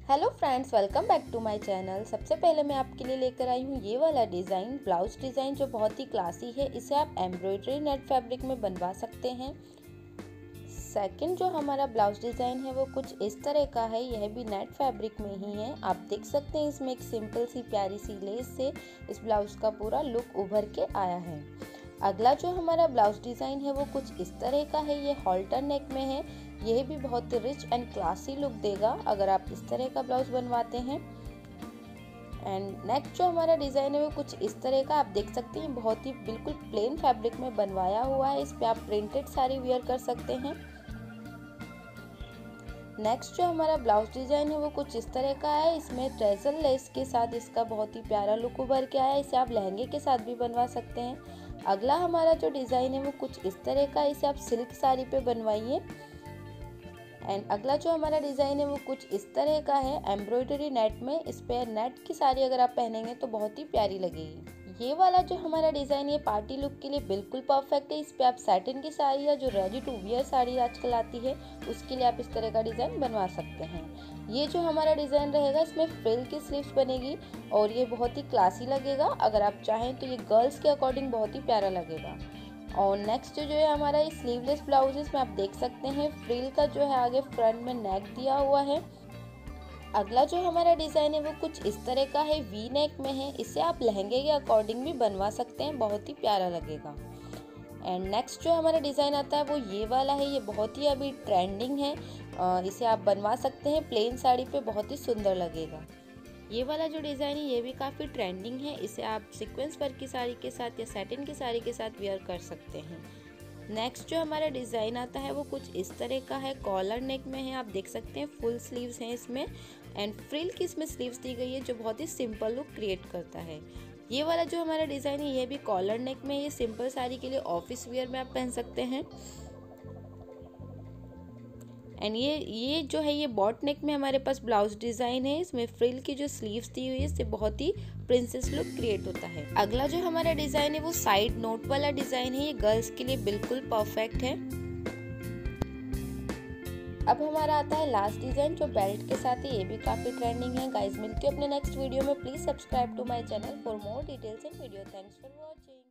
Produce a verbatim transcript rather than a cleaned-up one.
Hello friends, welcome back to my channel. सबसे पहले मैं आपके लिए लेकर आई हूँ ये वाला डिज़ाइन, ब्लाउज डिज़ाइन जो बहुत ही क्लासी है। इसे आप एम्ब्रॉयडरी नेट फैब्रिक में बनवा सकते हैं। सेकंड जो हमारा ब्लाउज डिज़ाइन है वो कुछ इस तरह का है। यह भी नेट फैब्रिक में ही है। आप देख सकते हैं इसमें एक सिंपल सी प्यारी सी लेस से इस ब्लाउज का पूरा लुक उभर के आया है। अगला जो हमारा ब्लाउज डिज़ाइन है वो कुछ इस तरह का है। ये हॉल्टर नेक में है। यह भी बहुत ही रिच एंड क्लासी लुक देगा अगर आप इस तरह का ब्लाउज बनवाते हैं। एंड नेक्स्ट जो हमारा डिज़ाइन है वो कुछ इस तरह का आप देख सकते हैं। बहुत ही बिल्कुल प्लेन फैब्रिक में बनवाया हुआ है। इस पे आप प्रिंटेड साड़ी वियर कर सकते हैं। नेक्स्ट जो हमारा ब्लाउज डिज़ाइन है वो कुछ इस तरह का है। इसमें ट्रेजल लेस के साथ इसका बहुत ही प्यारा लुक उभर के आया है। इसे आप लहंगे के साथ भी बनवा सकते हैं। अगला हमारा जो डिज़ाइन है वो कुछ इस तरह का है। इसे आप सिल्क साड़ी पे बनवाइए। एंड अगला जो हमारा डिज़ाइन है वो कुछ इस तरह का है, एम्ब्रॉयडरी नेट में। इस पे नेट की साड़ी अगर आप पहनेंगे तो बहुत ही प्यारी लगेगी। ये वाला जो हमारा डिज़ाइन ये पार्टी लुक के लिए बिल्कुल परफेक्ट है। इस पे आप सैटिन की साड़ी या जो रेडी टू वियर साड़ी आजकल आती है उसके लिए आप इस तरह का डिज़ाइन बनवा सकते हैं। ये जो हमारा डिज़ाइन रहेगा इसमें फ्रिल की स्लीव्स बनेगी और ये बहुत ही क्लासी लगेगा। अगर आप चाहें तो ये गर्ल्स के अकॉर्डिंग बहुत ही प्यारा लगेगा। और नेक्स्ट जो है हमारा ये स्लीवलेस ब्लाउज, इसमें आप देख सकते हैं फ्रिल का जो है आगे फ्रंट में नेक दिया हुआ है। अगला जो हमारा डिज़ाइन है वो कुछ इस तरह का है, वी नेक में है। इसे आप लहंगे के अकॉर्डिंग भी बनवा सकते हैं, बहुत ही प्यारा लगेगा। एंड नेक्स्ट जो हमारा डिज़ाइन आता है वो ये वाला है। ये बहुत ही अभी ट्रेंडिंग है। इसे आप बनवा सकते हैं प्लेन साड़ी पे, बहुत ही सुंदर लगेगा। ये वाला जो डिज़ाइन है ये भी काफ़ी ट्रेंडिंग है। इसे आप सीक्वेंस वर्क की साड़ी के साथ या सैटिन की साड़ी के साथ वेयर कर सकते हैं। नेक्स्ट जो हमारा डिज़ाइन आता है वो कुछ इस तरह का है, कॉलर नेक में है। आप देख सकते हैं फुल स्लीव्स हैं इसमें एंड फ्रिल की इसमें स्लीव्स दी गई है जो बहुत ही सिंपल लुक क्रिएट करता है। ये वाला जो हमारा डिज़ाइन है ये भी कॉलर नेक में। ये सिंपल साड़ी के लिए ऑफिस वेयर में आप पहन सकते हैं। एंड ये ये जो है ये बॉट नेक में हमारे पास ब्लाउज डिज़ाइन है। इसमें फ्रिल की जो स्लीव्स दी हुई है इससे बहुत ही प्रिंसेस लुक क्रिएट होता है। अगला जो हमारा डिज़ाइन है वो साइड नोट वाला डिज़ाइन है। ये गर्ल्स के लिए बिल्कुल परफेक्ट है। अब हमारा आता है लास्ट डिज़ाइन जो बेल्ट के साथ है। ये भी काफ़ी ट्रेंडिंग है। गाइस मिलती हूँ अपने नेक्स्ट वीडियो में। Please subscribe to my channel for more details and video. Thanks for watching.